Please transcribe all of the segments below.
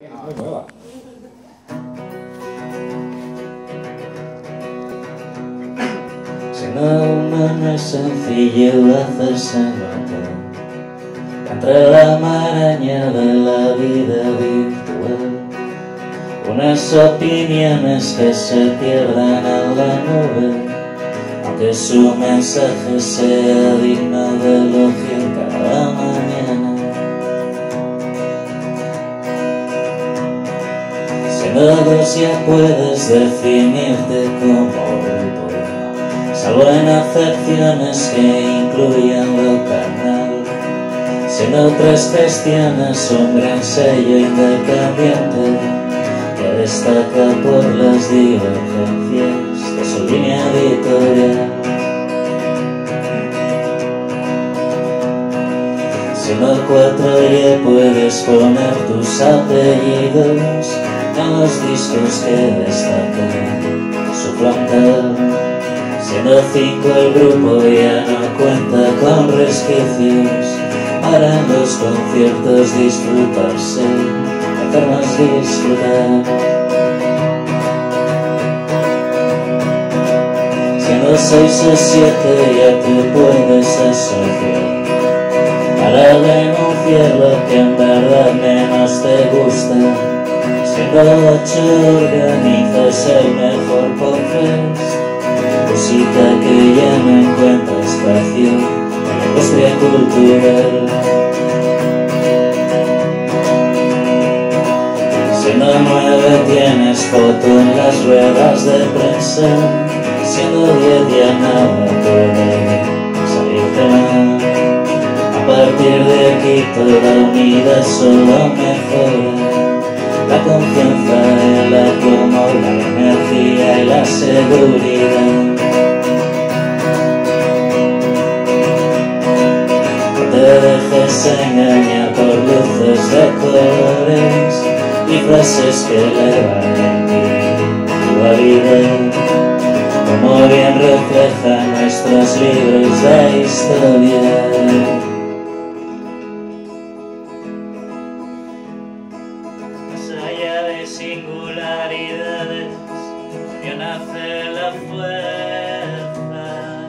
Muy nueva. Ser humano es sencillo de hacerse notar entre la maraña de la vida virtual. Unas opiniones que se pierden en la nube, aunque su mensaje sea digno de elogio cada mañana. Siendo dos ya puedes definirte como grupo, salvo en acepciones que incluyan lo carnal. Siendo tres gestiones un gran sello independiente que destaca por las divergencias de su línea editorial. Siendo cuatro ya puedes poner tus apellidos en los discos que destacan su frontal. Siendo cinco el grupo ya no cuenta con resquicios para en los conciertos disfrutarse, hacernos disfrutar. Siendo seis o siete ya te puedes asociar para denunciar lo que en verdad menos te gusta. Siendo ocho organizas el mejor podcast, música que ya no encuentra espacio en la industria cultural. Siendo nueve tienes foto en las ruedas de prensa, siendo 10 ya nada puede salirte mal. A partir de aquí toda unidad solo mejora. La confianza, el aplomo, la energía y la seguridad. No te dejes engañar por luces de colores y frases que elevan en ti tu vida, como bien reflejan nuestros libros de historia. De singularidades que nace la fuerza,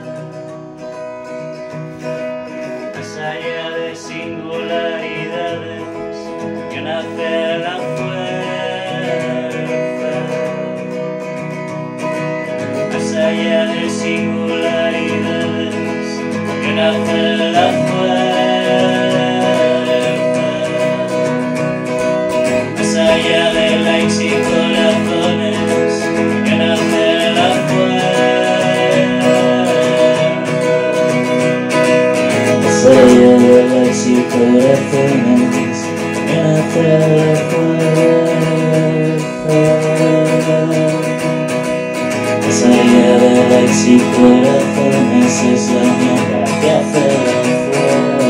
más allá de singularidades que nace la fuerza, más allá de singularidades que nace la fuerza. Allá de likes y corazones que nace la fuerza. Más allá de likes y corazones que nace la fuerza. Más allá de likes y corazones es la mierda que hace la fuerza.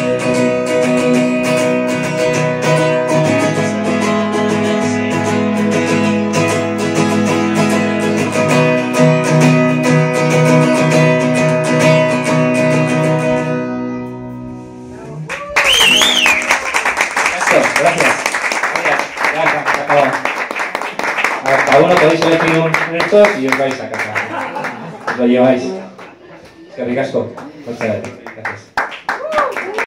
Gracias. Ya acabamos. Cada uno podéis elegir un estos y os vais a casa. Os lo lleváis. Es que ricasco. Muchas gracias.